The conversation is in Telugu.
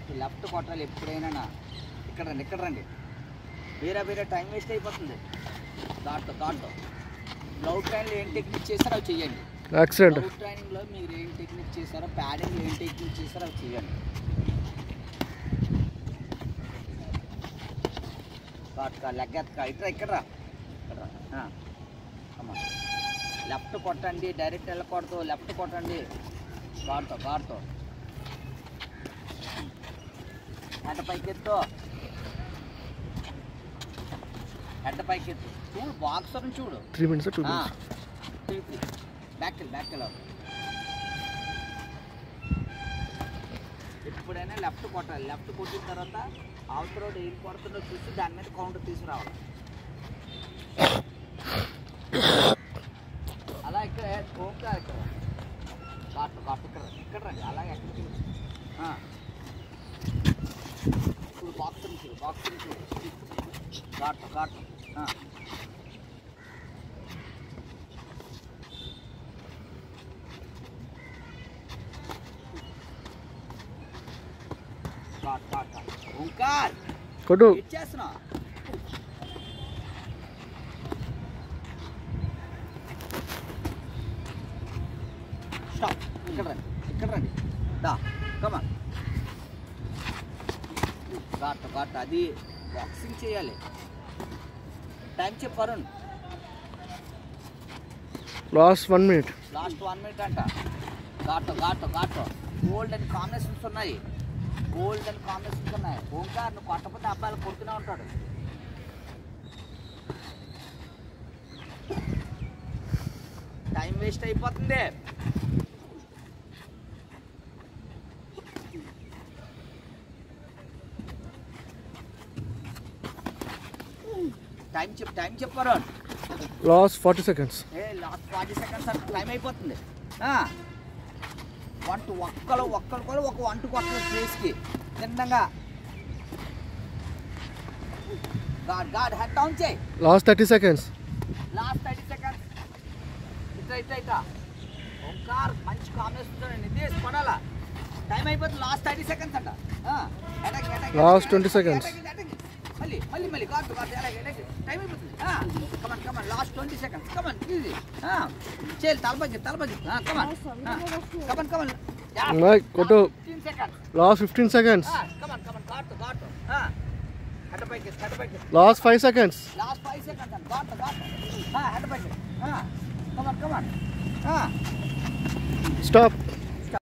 లెఫ్ట్ కొట్టాలి ఎప్పుడైనా. ఇక్కడ రండి. వేరే టైం వేస్ట్ అయిపోతుంది. దాంట్లో గ్లౌడ్ ట్రైనింగ్లో ఏం టెక్నిక్ చేస్తారో అవి చేయండి. గ్లౌడ్ ట్రైనింగ్లో మీరు ఏం టెక్నిక్ చేస్తారో, ప్యాడింగ్లో ఏం టెక్నిక్ చేస్తారో అవి చేయండి. లెగ్ ఎత్తుక ఇక్కడ అమ్మా. లెఫ్ట్ కొట్టండి, డైరెక్ట్ వెళ్ళకూడదు. లెఫ్ట్ కొట్టండి గాడ్తో. హెడ్ పైకెత్తు. చూడు బాక్సర్ చూడు. 3 minutes 2 minutes. బ్యాక్ ఎప్పుడైనా లెఫ్ట్ కొట్టాలి. లెఫ్ట్ కొట్టిన తర్వాత అవతల రోడ్ ఏం కొడుతుందో చూసి దాని మీద కౌంటర్ తీసుకురావాలి. అలా ఇక్కడ ఇక్కడ రండి. అలాగే ఎక్కడికి ఇప్పుడు బాక్సింగ్ చూడు. ఘాట్ ఓంకార్ కొట్టు చేస్తున్నా. స్టాప్. ఇక్కడ రండి. దా కమాన్. ఘాట్ అది బాక్సింగ్ చేయాలి. టైం చెప్పు అరుణ్. లాస్ట్ 1 minute అంట. ఘాట్ గోల్డెన్ కాంబినేషన్స్ ఉన్నాయి. ఓంకార్ నువ్వు కొట్టకపోతే అబ్బాయిలు కొడుతూనే ఉంటాడు. టైం వేస్ట్ అయిపోతుంది. టైం చెప్పారు. Last 40 seconds. లాస్ట్ 40 seconds అంటే టైం అయిపోతుంది. ఒక్కరు కూడా ఒక 1 2 కొట్టాలి ప్లేస్కి చిన్నగా. గాడ్ హెడ్ డౌన్ చేయి. Last 30 seconds. ఇట్లా ఓంకార్ మంచి కాంబినేషన్ నిదేశ్ పడాలా. టైం అయిపోతుంది. లాస్ట్ 30 seconds అంట. Last 20 seconds. మళ్ళీ గాడ్ టైం అయిపోతుంది. Come on last 20 seconds. Come on easy. చేయాలి తలబగి. కమన్ కొట్టు. 15 seconds. Last 15 seconds. Come on guard head పైకి. Last 5 seconds. లాస్ట్ 5 seconds అంట. గాడ్ హెడ్ పైకి. Come on stop.